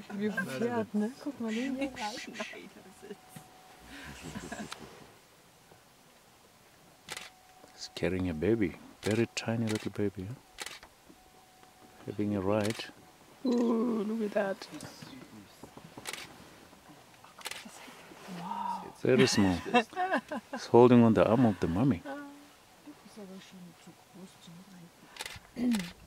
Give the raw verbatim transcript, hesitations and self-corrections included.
Wie ein Pferd, ne? Guck mal, den hier. It's carrying a baby, very tiny little baby. Huh? Having a ride. Ooh, look at that. Wow. Very small. It's holding on the arm of the mommy. Das ist aber schon zu groß zum Reiten.